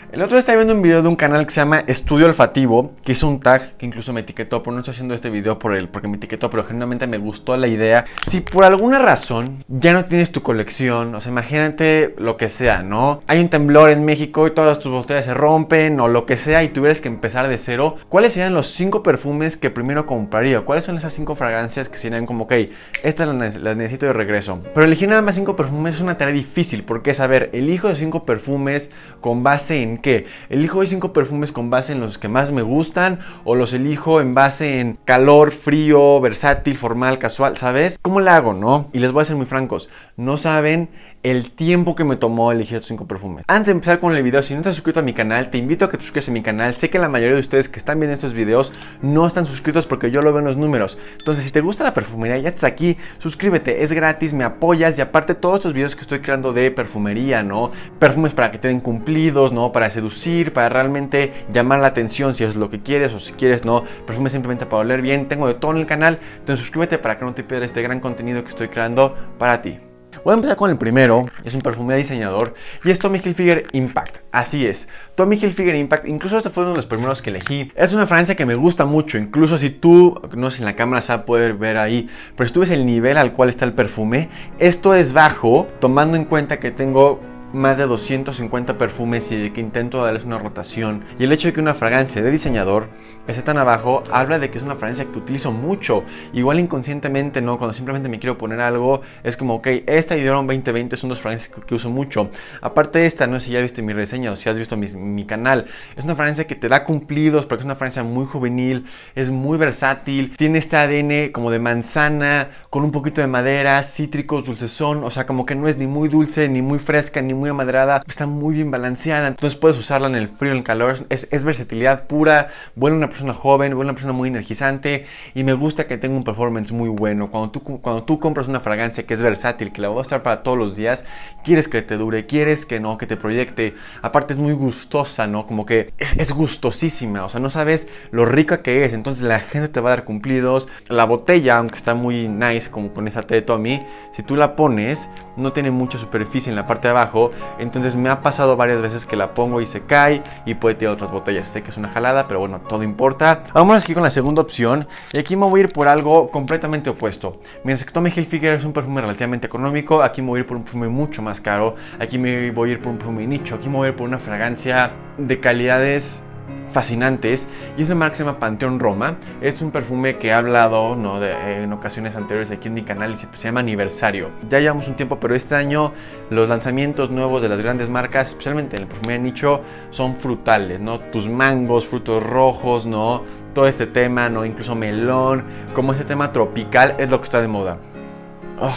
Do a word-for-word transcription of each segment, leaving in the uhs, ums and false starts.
El otro día estaba viendo un video de un canal que se llama Estudio Olfativo, que hizo un tag que incluso me etiquetó, pero no estoy haciendo este video por él, porque me etiquetó, pero genuinamente me gustó la idea. Si por alguna razón ya no tienes tu colección, o sea, imagínate lo que sea, ¿no? Hay un temblor en México y todas tus botellas se rompen o lo que sea y tuvieras que empezar de cero, ¿cuáles serían los cinco perfumes que primero compraría? ¿Cuáles son esas cinco fragancias que serían como, ok, estas las, las necesito de regreso? Pero elegir nada más cinco perfumes es una tarea difícil, porque es, a ver, elijo de cinco perfumes con base en ¿qué? ¿Elijo de cinco perfumes con base en los que más me gustan o los elijo en base en calor, frío, versátil, formal, casual? ¿Sabes? ¿Cómo la hago, no? Y les voy a ser muy francos, no saben el tiempo que me tomó elegir estos cinco perfumes. Antes de empezar con el video, si no estás suscrito a mi canal, te invito a que te suscribas a mi canal. Sé que la mayoría de ustedes que están viendo estos videos no están suscritos porque yo lo veo en los números. Entonces, si te gusta la perfumería, ya estás aquí, suscríbete, es gratis, me apoyas. Y aparte, todos estos videos que estoy creando de perfumería, ¿no? Perfumes para que te den cumplidos, ¿no? Para seducir, para realmente llamar la atención si es lo que quieres, o si quieres, ¿no? Perfumes simplemente para oler bien. Tengo de todo en el canal, entonces suscríbete para que no te pierdas este gran contenido que estoy creando para ti. Voy a empezar con el primero, es un perfume de diseñador y es Tommy Hilfiger Impact. Así es, Tommy Hilfiger Impact, incluso este fue uno de los primeros que elegí. Es una fragancia que me gusta mucho, incluso si tú, no sé si en la cámara se va a poder ver ahí, pero si tú ves el nivel al cual está el perfume, esto es bajo, tomando en cuenta que tengo más de doscientos cincuenta perfumes y que intento darles una rotación. Y el hecho de que una fragancia de diseñador esté tan abajo habla de que es una fragancia que utilizo mucho. Igual inconscientemente, ¿no? Cuando simplemente me quiero poner algo, es como, ok, esta y Dior veinte veinte son dos fragancias que, que uso mucho. Aparte de esta, no sé si ya viste mi reseña o si has visto mi, mi canal, es una fragancia que te da cumplidos porque es una fragancia muy juvenil, es muy versátil, tiene este A D N como de manzana, con un poquito de madera, cítricos, dulcezón, o sea, como que no es ni muy dulce, ni muy fresca, ni muy amaderada, está muy bien balanceada, entonces puedes usarla en el frío, en el calor, es, es versatilidad pura, vuelve una persona joven, vuelve una persona muy energizante y me gusta que tenga un performance muy bueno. Cuando tú, cuando tú compras una fragancia que es versátil, que la va a estar para todos los días, quieres que te dure, quieres que no, que te proyecte, aparte es muy gustosa, ¿no? Como que es, es gustosísima, o sea, no sabes lo rica que es, entonces la gente te va a dar cumplidos. La botella, aunque está muy nice, como con esa té de Tommy, si tú la pones, no tiene mucha superficie en la parte de abajo. Entonces me ha pasado varias veces que la pongo y se cae y puede tirar otras botellas. Sé que es una jalada, pero bueno, todo importa. Vamos aquí con la segunda opción y aquí me voy a ir por algo completamente opuesto. Mientras que Tommy Hilfiger es un perfume relativamente económico, aquí me voy a ir por un perfume mucho más caro. Aquí me voy a ir por un perfume nicho. Aquí me voy a ir por una fragancia de calidades fascinantes y es una marca que se llama Panteón Roma. Es un perfume que he hablado, ¿no? de, eh, en ocasiones anteriores aquí en mi canal y se, se llama Aniversario. Ya llevamos un tiempo, pero este año los lanzamientos nuevos de las grandes marcas, especialmente en el perfume de nicho, son frutales, ¿no? Tus mangos, frutos rojos, ¿no? Todo este tema, ¿no? Incluso melón, como este tema tropical es lo que está de moda. Oh,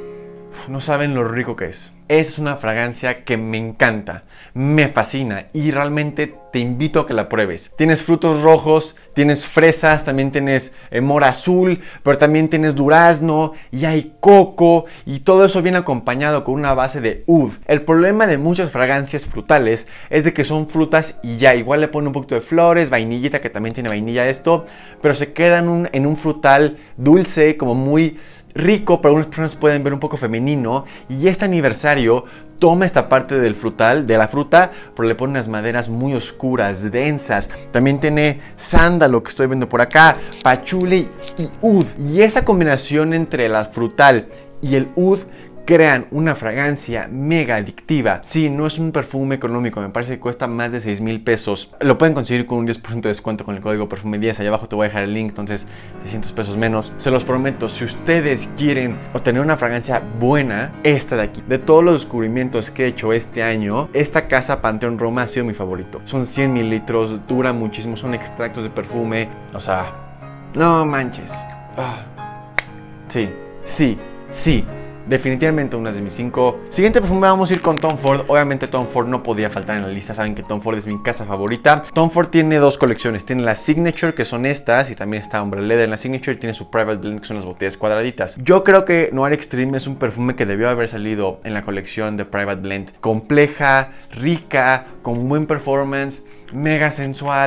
no saben lo rico que es. Es una fragancia que me encanta, me fascina y realmente te invito a que la pruebes. Tienes frutos rojos, tienes fresas, también tienes eh, mora azul, pero también tienes durazno y hay coco y todo eso viene acompañado con una base de oud. El problema de muchas fragancias frutales es de que son frutas y ya, igual le ponen un poquito de flores, vainillita que también tiene vainilla esto, pero se queda en un, en un frutal dulce, como muy rico, pero algunas personas pueden ver un poco femenino y este aniversario toma esta parte del frutal, de la fruta, pero le pone unas maderas muy oscuras, densas. También tiene sándalo que estoy viendo por acá, pachuli y oud. Y esa combinación entre la frutal y el oud crean una fragancia mega adictiva. Sí, no es un perfume económico, me parece que cuesta más de seis mil pesos. Lo pueden conseguir con un diez por ciento de descuento con el código perfume diez. Allá abajo te voy a dejar el link, entonces seiscientos pesos menos. Se los prometo, si ustedes quieren obtener una fragancia buena, esta de aquí. De todos los descubrimientos que he hecho este año, esta casa Panteón Roma ha sido mi favorito. Son cien mililitros, dura muchísimo, son extractos de perfume. O sea, no manches. Ah. Sí, sí, sí. Definitivamente una de mis cinco. Siguiente perfume, vamos a ir con Tom Ford. Obviamente Tom Ford no podía faltar en la lista. Saben que Tom Ford es mi casa favorita. Tom Ford tiene dos colecciones. Tiene la Signature, que son estas, y también está Ombre Leather en la Signature. Y tiene su Private Blend, que son las botellas cuadraditas. Yo creo que Noir Extreme es un perfume que debió haber salido en la colección de Private Blend. Compleja, rica, con buen performance, mega sensual.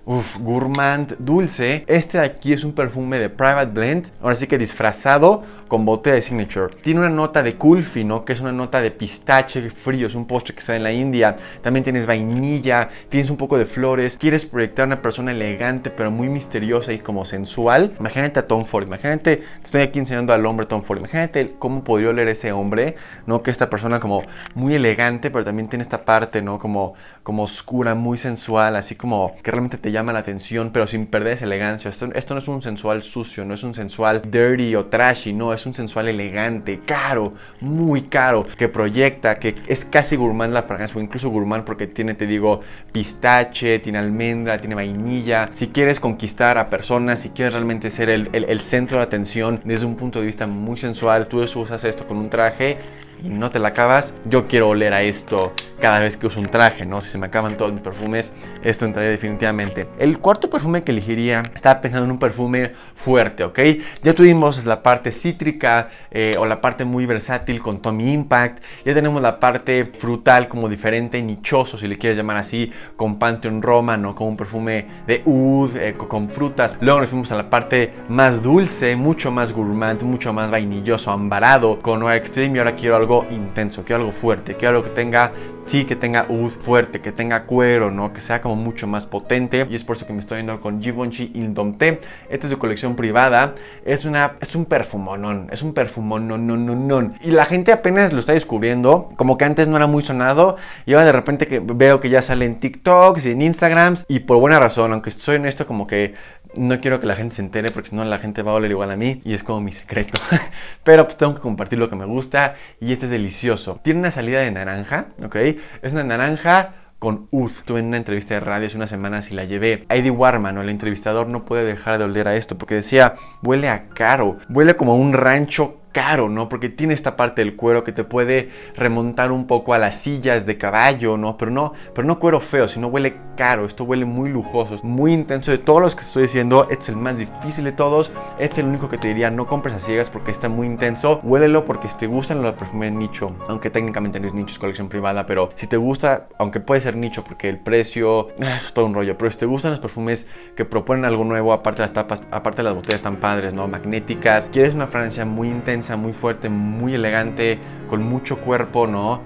Uf, gourmand, dulce. Este de aquí es un perfume de Private Blend, ahora sí que disfrazado con botella de Signature. Tiene una nota de kulfi, ¿no? Que es una nota de pistache frío, es un postre que está en la India. También tienes vainilla, tienes un poco de flores. Quieres proyectar a una persona elegante, pero muy misteriosa y como sensual. Imagínate a Tom Ford, imagínate, te estoy aquí enseñando al hombre Tom Ford. Imagínate cómo podría oler ese hombre, ¿no? Que esta persona como muy elegante, pero también tiene esta parte, ¿no? Como, como oscura, muy sensual, así como que realmente te llama la atención, pero sin perder esa elegancia. Esto, esto no es un sensual sucio, no es un sensual dirty o trashy, no, es un sensual elegante, caro, muy caro, que proyecta, que es casi gourmand la fragancia, o incluso gourmand porque tiene, te digo, pistache, tiene almendra, tiene vainilla. Si quieres conquistar a personas, si quieres realmente ser el, el, el centro de atención desde un punto de vista muy sensual, tú usas esto con un traje y no te la acabas. Yo quiero oler a esto cada vez que uso un traje, ¿no? Si se me acaban todos mis perfumes, esto entraría definitivamente. El cuarto perfume que elegiría, estaba pensando en un perfume fuerte, ¿ok? Ya tuvimos la parte cítrica eh, o la parte muy versátil con Tommy Impact. Ya tenemos la parte frutal como diferente, nichoso, si le quieres llamar así, con Pantheon Roma, ¿no? Como un perfume de oud, eh, con frutas. Luego nos fuimos a la parte más dulce, mucho más gourmand, mucho más vainilloso, ambarado, con Noir Extreme. Y ahora quiero algo algo intenso, quiero algo fuerte, quiero algo que tenga, sí, que tenga oud fuerte, que tenga cuero, ¿no? Que sea como mucho más potente. Y es por eso que me estoy yendo con Givenchy Indompté. Esta es su colección privada. Es una, es un perfumonón, es un perfumón, no, no, no, no. Y la gente apenas lo está descubriendo, como que antes no era muy sonado. Y ahora de repente que veo que ya sale en TikToks y en Instagrams. Y por buena razón, aunque soy honesto, como que no quiero que la gente se entere porque si no la gente va a oler igual a mí y es como mi secreto. Pero pues tengo que compartir lo que me gusta y este es delicioso. Tiene una salida de naranja, ¿ok? Es una naranja con oud. Estuve en una entrevista de radio hace unas semanas y la llevé. Eddie Warman, o el entrevistador, no puede dejar de oler a esto porque decía, huele a caro, huele como a un rancho caro, ¿no? Porque tiene esta parte del cuero que te puede remontar un poco a las sillas de caballo, ¿no? Pero no, pero no cuero feo, sino huele caro. Esto huele muy lujoso, es muy intenso. De todos los que estoy diciendo, este es el más difícil de todos. Este es el único que te diría, no compres a ciegas porque está muy intenso. Huélelo porque si te gustan los perfumes nicho, aunque técnicamente no es nicho, es colección privada, pero si te gusta, aunque puede ser nicho porque el precio, es todo un rollo, pero si te gustan los perfumes que proponen algo nuevo, aparte de las tapas, aparte de las botellas tan padres, ¿no? Magnéticas, quieres una fragancia muy intensa, muy fuerte, muy elegante, con mucho cuerpo, ¿no?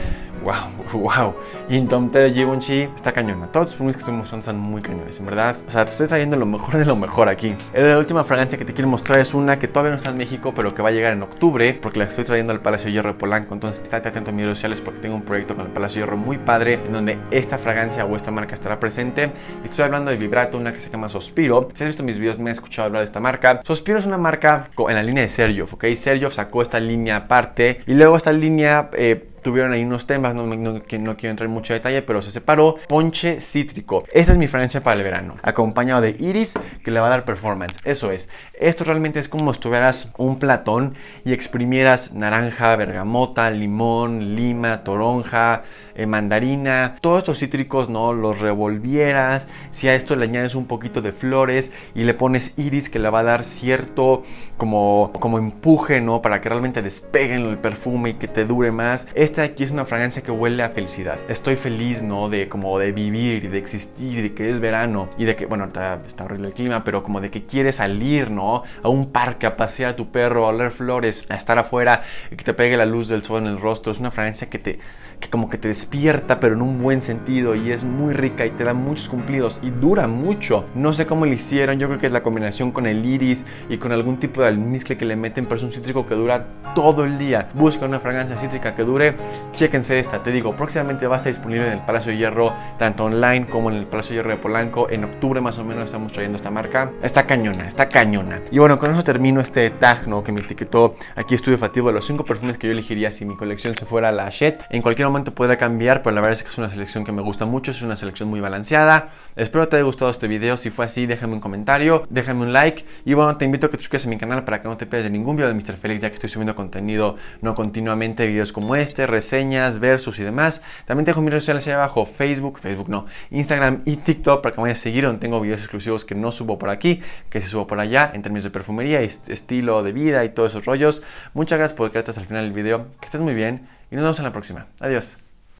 Wow, wow. Indompté de Givenchy está cañona. Todos los perfumes que estoy mostrando son muy cañones, en verdad. O sea, te estoy trayendo lo mejor de lo mejor aquí. La última fragancia que te quiero mostrar es una que todavía no está en México, pero que va a llegar en octubre, porque la estoy trayendo al Palacio de Hierro de Polanco. Entonces, estate atento a mis redes sociales porque tengo un proyecto con el Palacio de Hierro muy padre, en donde esta fragancia o esta marca estará presente. Y estoy hablando de Vibrato, una que se llama Sospiro. Si has visto mis videos, me has escuchado hablar de esta marca. Sospiro es una marca en la línea de Sergio, ¿ok? Sergio sacó esta línea aparte y luego esta línea eh, tuvieron ahí unos temas, no, no, no quiero entrar en mucho detalle, pero se separó. Ponche cítrico. Esa es mi fragancia para el verano, acompañado de iris, que le va a dar performance. Eso es. Esto realmente es como si tuvieras un platón y exprimieras naranja, bergamota, limón, lima, toronja, eh, mandarina. Todos estos cítricos, ¿no? Los revolvieras. Si a esto le añades un poquito de flores y le pones iris, que le va a dar cierto como, como empuje, ¿no? Para que realmente despeguen el perfume y que te dure más. Esta de aquí es una fragancia que huele a felicidad. Estoy feliz, ¿no? De como de vivir y de existir y que es verano y de que, bueno, está, está horrible el clima, pero como de que quieres salir, ¿no? A un parque, a pasear a tu perro, a oler flores, a estar afuera y que te pegue la luz del sol en el rostro. Es una fragancia que te, que como que te despierta, pero en un buen sentido, y es muy rica y te da muchos cumplidos y dura mucho. No sé cómo lo hicieron, yo creo que es la combinación con el iris y con algún tipo de almizcle que le meten, pero es un cítrico que dura todo el día. Busca una fragancia cítrica que dure. Chéquense esta, te digo, próximamente va a estar disponible en el Palacio de Hierro, tanto online como en el Palacio de Hierro de Polanco. En octubre más o menos estamos trayendo esta marca. Está cañona, está cañona. Y bueno, con eso termino este tag, ¿no? Que me etiquetó aquí Estudio Fativo de los cinco perfumes que yo elegiría si mi colección se fuera a la Hachette. En cualquier momento podrá cambiar, pero la verdad es que es una selección que me gusta mucho, es una selección muy balanceada. Espero te haya gustado este video. Si fue así, déjame un comentario, déjame un like. Y bueno, te invito a que te suscribas a mi canal para que no te pierdas de ningún video de míster Félix, ya que estoy subiendo contenido no continuamente, videos como este, reseñas, versus y demás. También te dejo mis redes sociales ahí abajo, Facebook, Facebook no, Instagram y TikTok, para que me vayas a seguir, donde tengo videos exclusivos que no subo por aquí, que sí subo por allá, en términos de perfumería y estilo de vida y todos esos rollos. Muchas gracias por quedarte hasta el final del video, que estés muy bien y nos vemos en la próxima. Adiós.